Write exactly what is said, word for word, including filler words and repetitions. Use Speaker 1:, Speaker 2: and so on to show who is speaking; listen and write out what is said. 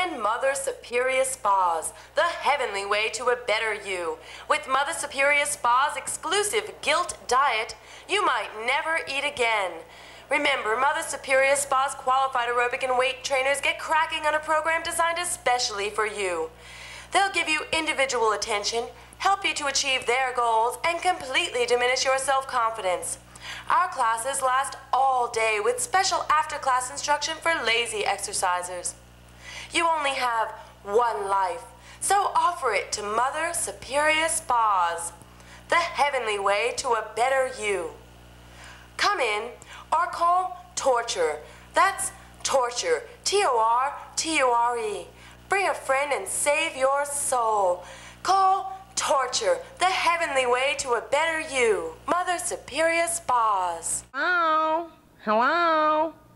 Speaker 1: in Mother Superior Spas, the heavenly way to a better you. With Mother Superior Spas' exclusive Guilt Diet, you might never eat again. Remember, Mother Superior Spa's qualified aerobic and weight trainers get cracking on a program designed especially for you. They'll give you individual attention, help you to achieve their goals, and completely diminish your self-confidence. Our classes last all day with special after-class instruction for lazy exercisers. You only have one life, so offer it to Mother Superior Spas, the heavenly way to a better you. Come in or call Torture. That's Torture, T O R T U R E. Bring a friend and save your soul. Call Torture, the heavenly way to a better you. Mother Superior Spas.
Speaker 2: Hello? Hello?